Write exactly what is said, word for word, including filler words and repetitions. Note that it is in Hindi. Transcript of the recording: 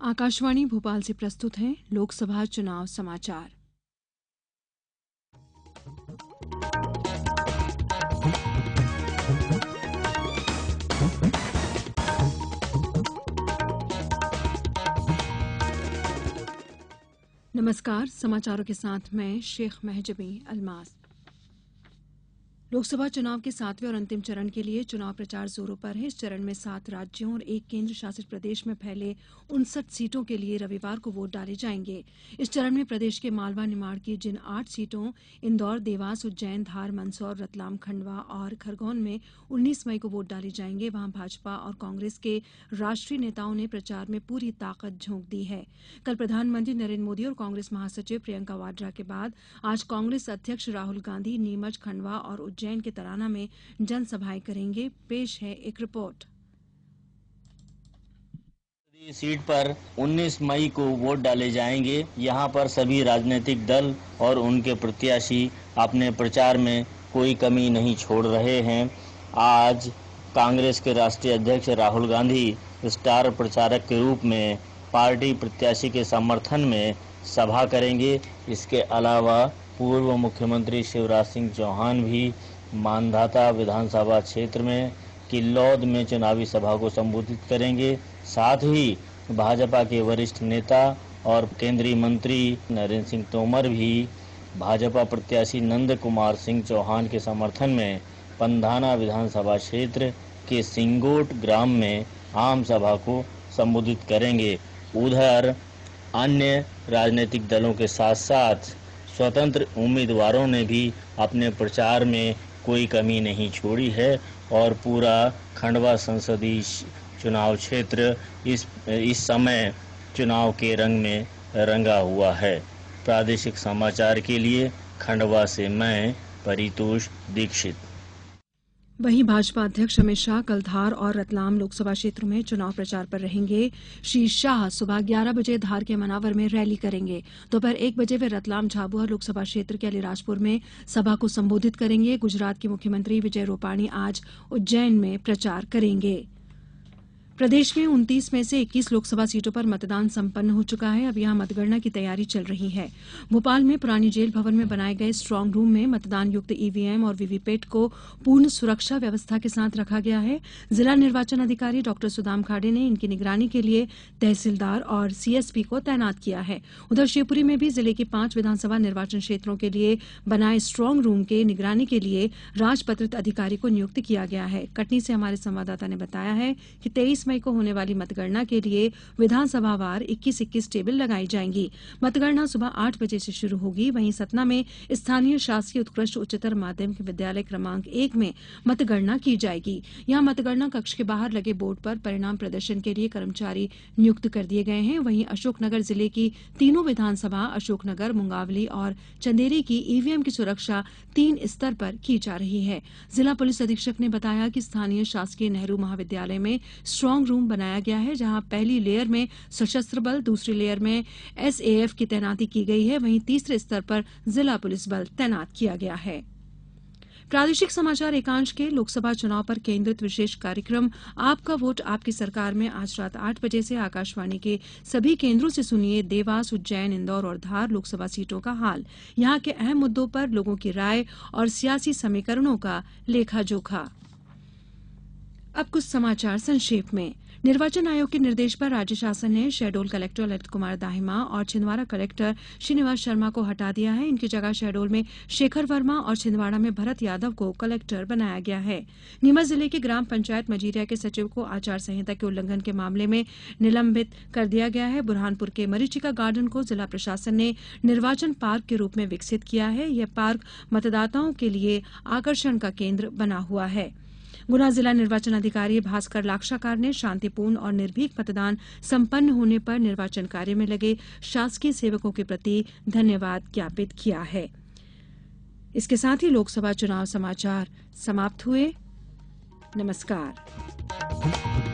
आकाशवाणी भोपाल से प्रस्तुत हैं लोकसभा चुनाव समाचार। नमस्कार, समाचारों के साथ मैं शेख महजबी अल्मास। लोकसभा चुनाव के सातवें और अंतिम चरण के लिए चुनाव प्रचार जोरों पर है। इस चरण में सात राज्यों और एक केंद्र शासित प्रदेश में फैले उनसठ सीटों के लिए रविवार को वोट डाले जाएंगे। इस चरण में प्रदेश के मालवा निमाड़ की जिन आठ सीटों इंदौर, देवास, उज्जैन, धार, मंदसौर, रतलाम, खंडवा और खरगोन में उन्नीस मई को वोट डाले जाएंगे, वहां भाजपा और कांग्रेस के राष्ट्रीय नेताओं ने प्रचार में पूरी ताकत झोंक दी है। कल प्रधानमंत्री नरेंद्र मोदी और कांग्रेस महासचिव प्रियंका वाड्रा के बाद आज कांग्रेस अध्यक्ष राहुल गांधी नीमच, खंडवा और उज्जैन के तराना में जनसभाएं करेंगे। पेश है एक रिपोर्ट। सीट पर उन्नीस मई को वोट डाले जाएंगे। यहां पर सभी राजनीतिक दल और उनके प्रत्याशी अपने प्रचार में कोई कमी नहीं छोड़ रहे हैं। आज कांग्रेस के राष्ट्रीय अध्यक्ष राहुल गांधी स्टार प्रचारक के रूप में पार्टी प्रत्याशी के समर्थन में सभा करेंगे। इसके अलावा पूर्व मुख्यमंत्री शिवराज सिंह चौहान भी मानधाता विधानसभा क्षेत्र में किल्लौद में चुनावी सभा को संबोधित करेंगे। साथ ही भाजपा के वरिष्ठ नेता और केंद्रीय मंत्री नरेंद्र सिंह तोमर भी भाजपा प्रत्याशी नंद कुमार सिंह चौहान के समर्थन में पंधाना विधानसभा क्षेत्र के सिंगोट ग्राम में आम सभा को संबोधित करेंगे। उधर अन्य राजनीतिक दलों के साथ साथ स्वतंत्र उम्मीदवारों ने भी अपने प्रचार में कोई कमी नहीं छोड़ी है और पूरा खंडवा संसदीय चुनाव क्षेत्र इस इस समय चुनाव के रंग में रंगा हुआ है। प्रादेशिक समाचार के लिए खंडवा से मैं परितोष दीक्षित। वहीं भाजपा अध्यक्ष अमित शाह कल धार और रतलाम लोकसभा क्षेत्रों में चुनाव प्रचार पर रहेंगे। श्री शाह सुबह ग्यारह बजे धार के मनावर में रैली करेंगे। दोपहर एक बजे वे रतलाम झाबुआ लोकसभा क्षेत्र के अलीराजपुर में सभा को संबोधित करेंगे। गुजरात के मुख्यमंत्री विजय रूपाणी आज उज्जैन में प्रचार करेंगे। प्रदेश में उनतीस में से इक्कीस लोकसभा सीटों पर मतदान संपन्न हो चुका है। अब यहां मतगणना की तैयारी चल रही है। भोपाल में पुरानी जेल भवन में बनाए गए स्ट्रांग रूम में मतदान युक्त ईवीएम और वीवीपैट को पूर्ण सुरक्षा व्यवस्था के साथ रखा गया है। जिला निर्वाचन अधिकारी डॉक्टर सुदाम खाड़े ने इनकी निगरानी के लिए तहसीलदार और सीएसपी को तैनात किया है। उधर शिवपुरी में भी जिले के पांच विधानसभा निर्वाचन क्षेत्रों के लिए बनाए स्ट्रांग रूम के निगरानी के लिए राजपत्रित अधिकारी को नियुक्त किया गया है। कटनी से हमारे संवाददाता ने बताया है कि तेईस मई को होने वाली मतगणना के लिए विधानसभावार इक्कीस इक्कीस टेबल लगाई जाएंगी। मतगणना सुबह आठ बजे से शुरू होगी। वहीं सतना में स्थानीय शासकीय उत्कृष्ट उच्चतर माध्यमिक विद्यालय क्रमांक एक में मतगणना की जाएगी। यहां मतगणना कक्ष के बाहर लगे बोर्ड पर परिणाम प्रदर्शन के लिए कर्मचारी नियुक्त कर दिए गए हैं। वहीं अशोकनगर जिले की तीनों विधानसभा अशोकनगर, मुंगावली और चंदेरी की ईवीएम की सुरक्षा तीन स्तर पर की जा रही है। जिला पुलिस अधीक्षक ने बताया कि स्थानीय शासकीय नेहरू महाविद्यालय में स्ट्रांग रूम बनाया गया है, जहां पहली लेयर में सशस्त्र बल, दूसरी लेयर में एसएएफ की तैनाती की गई है। वहीं तीसरे स्तर पर जिला पुलिस बल तैनात किया गया है। प्रादेशिक समाचार एकांश के लोकसभा चुनाव पर केंद्रित विशेष कार्यक्रम आपका वोट आपकी सरकार में आज रात आठ बजे से आकाशवाणी के सभी केंद्रों से सुनिए देवास, उज्जैन, इंदौर और धार लोकसभा सीटों का हाल, यहां के अहम मुद्दों पर लोगों की राय और सियासी समीकरणों का लेखा जोखा। अब कुछ समाचार संक्षेप में। निर्वाचन आयोग के निर्देश पर राज्य शासन ने शहडोल कलेक्टर ललित कुमार दाहिमा और छिंदवाड़ा कलेक्टर श्रीनिवास शर्मा को हटा दिया है। इनकी जगह शहडोल में शेखर वर्मा और छिंदवाड़ा में भरत यादव को कलेक्टर बनाया गया है। नीमच जिले के ग्राम पंचायत मजीरिया के सचिव को आचार संहिता के उल्लंघन के मामले में निलंबित कर दिया गया है। बुरहानपुर के मरीचिका गार्डन को जिला प्रशासन ने निर्वाचन पार्क के रूप में विकसित किया है। यह पार्क मतदाताओं के लिए आकर्षण का केंद्र बना हुआ है। गुना जिला निर्वाचन अधिकारी भास्कर लाक्षाकार ने शांतिपूर्ण और निर्भीक मतदान संपन्न होने पर निर्वाचन कार्य में लगे शासकीय सेवकों के प्रति धन्यवाद ज्ञापित किया है। इसके साथ ही लोकसभा चुनाव समाचार समाप्त हुए। नमस्कार।